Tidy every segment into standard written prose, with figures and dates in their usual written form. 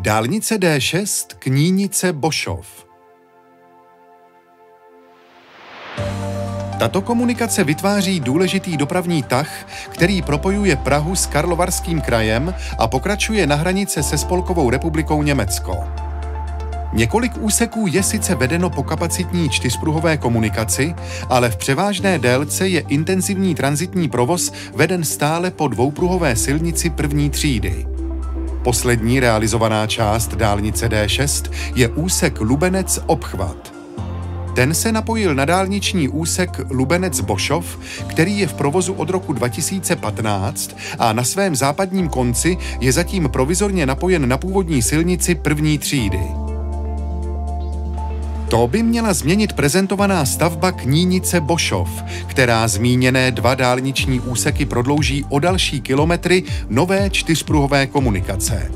Dálnice D6 Knínice-Bošov. Tato komunikace vytváří důležitý dopravní tah, který propojuje Prahu s Karlovarským krajem a pokračuje na hranice se Spolkovou republikou Německo. Několik úseků je sice vedeno po kapacitní čtyřpruhové komunikaci, ale v převážné délce je intenzivní tranzitní provoz veden stále po dvoupruhové silnici první třídy. Poslední realizovaná část dálnice D6 je úsek Lubenec-Obchvat. Ten se napojil na dálniční úsek Lubenec-Bošov, který je v provozu od roku 2015 a na svém západním konci je zatím provizorně napojen na původní silnici první třídy. To by měla změnit prezentovaná stavba Knínice-Bošov, která zmíněné dva dálniční úseky prodlouží o další kilometry nové čtyřpruhové komunikace.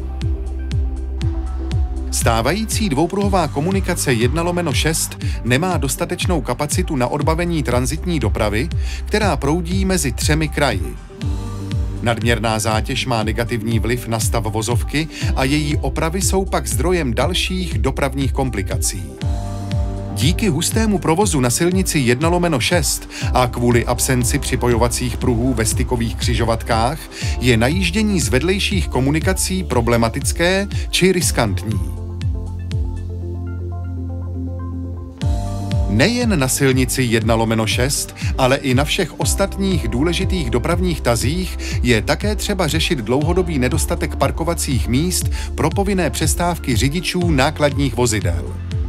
Stávající dvoupruhová komunikace 1/6 nemá dostatečnou kapacitu na odbavení tranzitní dopravy, která proudí mezi 3 kraji. Nadměrná zátěž má negativní vliv na stav vozovky a její opravy jsou pak zdrojem dalších dopravních komplikací. Díky hustému provozu na silnici 1/6 a kvůli absenci připojovacích pruhů ve stykových křižovatkách je najíždění z vedlejších komunikací problematické či riskantní. Nejen na silnici 1/6, ale i na všech ostatních důležitých dopravních tazích je také třeba řešit dlouhodobý nedostatek parkovacích míst pro povinné přestávky řidičů nákladních vozidel.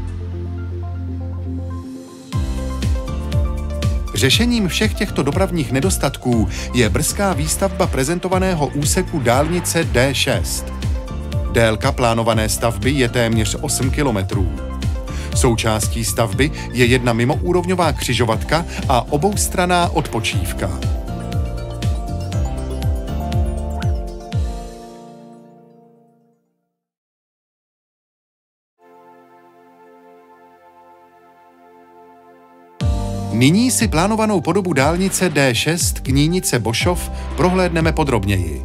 Řešením všech těchto dopravních nedostatků je brzká výstavba prezentovaného úseku dálnice D6. Délka plánované stavby je téměř 8 kilometrů. Součástí stavby je jedna mimoúrovňová křižovatka a oboustranná odpočívka. Nyní si plánovanou podobu dálnice D6 Knínice-Bošov prohlédneme podrobněji.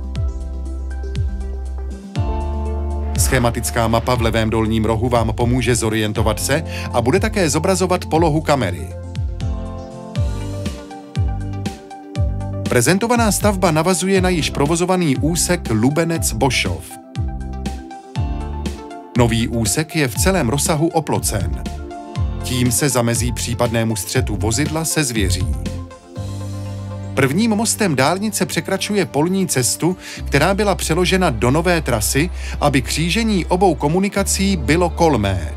Schematická mapa v levém dolním rohu vám pomůže zorientovat se a bude také zobrazovat polohu kamery. Prezentovaná stavba navazuje na již provozovaný úsek Lubenec-Bošov. Nový úsek je v celém rozsahu oplocen. Tím se zamezí případnému střetu vozidla se zvěří. Prvním mostem dálnice překračuje polní cestu, která byla přeložena do nové trasy, aby křížení obou komunikací bylo kolmé.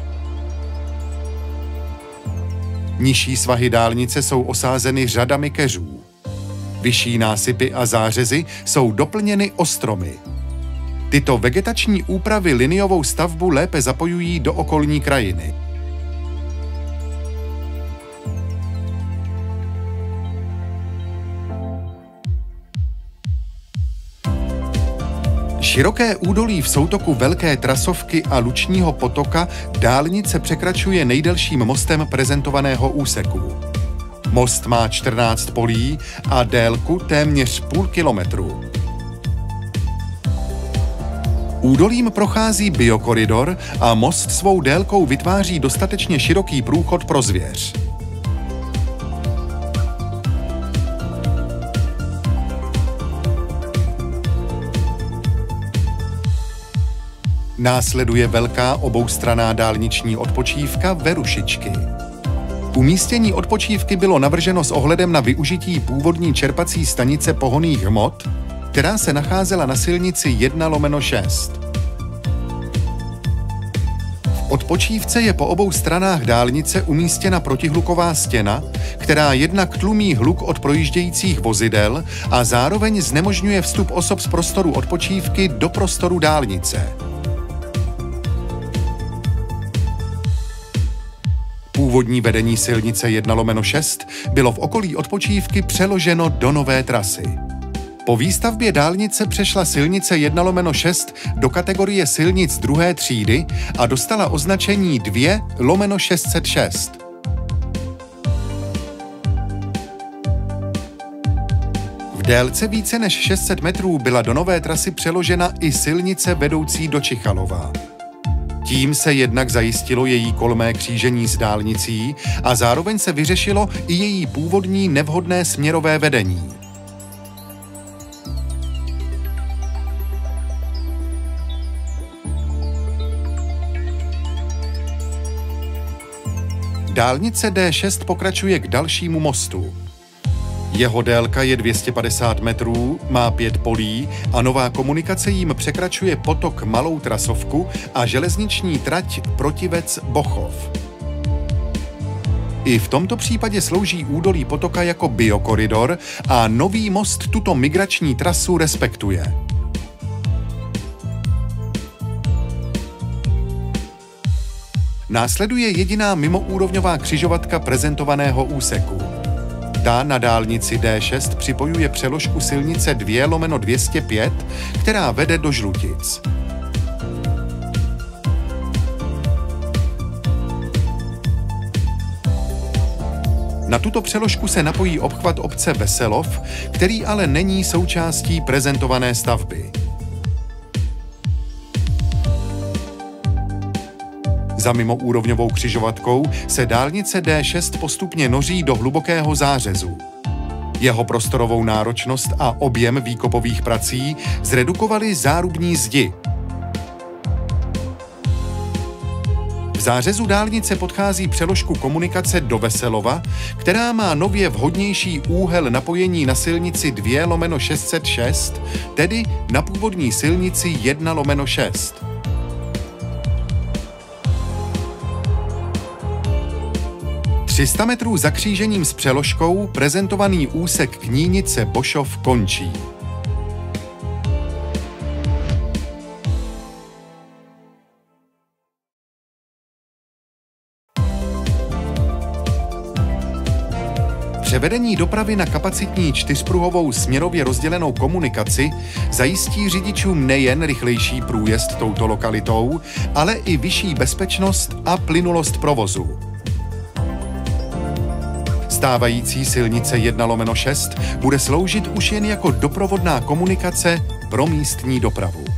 Nižší svahy dálnice jsou osázeny řadami keřů. Vyšší násypy a zářezy jsou doplněny ostromy. Tyto vegetační úpravy liniovou stavbu lépe zapojují do okolní krajiny. Široké údolí v soutoku Velké Trasovky a Lučního potoka dálnice překračuje nejdelším mostem prezentovaného úseku. Most má 14 polí a délku téměř půl kilometru. Údolím prochází biokoridor a most svou délkou vytváří dostatečně široký průchod pro zvěř. Následuje velká oboustranná dálniční odpočívka Verušičky. Umístění odpočívky bylo navrženo s ohledem na využití původní čerpací stanice pohonných hmot, která se nacházela na silnici 1/6. V odpočívce je po obou stranách dálnice umístěna protihluková stěna, která jednak tlumí hluk od projíždějících vozidel a zároveň znemožňuje vstup osob z prostoru odpočívky do prostoru dálnice. Původní vedení silnice 1/6 bylo v okolí odpočívky přeloženo do nové trasy. Po výstavbě dálnice přešla silnice 1/6 do kategorie silnic druhé třídy a dostala označení 2/606. délce více než 600 metrů byla do nové trasy přeložena i silnice vedoucí do Čichalova. Tím se jednak zajistilo její kolmé křížení s dálnicí a zároveň se vyřešilo i její původní nevhodné směrové vedení. Dálnice D6 pokračuje k dalšímu mostu. Jeho délka je 250 metrů, má 5 polí a nová komunikace jim překračuje potok Malou Trasovku a železniční trať Protivec-Bochov. I v tomto případě slouží údolí potoka jako biokoridor a nový most tuto migrační trasu respektuje. Následuje jediná mimoúrovňová křižovatka prezentovaného úseku. Ta na dálnici D6 připojuje přeložku silnice 2/205, která vede do Žlutic. Na tuto přeložku se napojí obchvat obce Veselov, který ale není součástí prezentované stavby. Za mimoúrovňovou křižovatkou se dálnice D6 postupně noří do hlubokého zářezu. Jeho prostorovou náročnost a objem výkopových prací zredukovaly zárubní zdi. V zářezu dálnice podchází přeložku komunikace do Veselova, která má nově vhodnější úhel napojení na silnici 2/606, tedy na původní silnici 1/6. 300 metrů za křížením s přeložkou prezentovaný úsek Knínice-Bošov končí. Převedení dopravy na kapacitní čtyřpruhovou směrově rozdělenou komunikaci zajistí řidičům nejen rychlejší průjezd touto lokalitou, ale i vyšší bezpečnost a plynulost provozu. Stávající silnice 1/6 bude sloužit už jen jako doprovodná komunikace pro místní dopravu.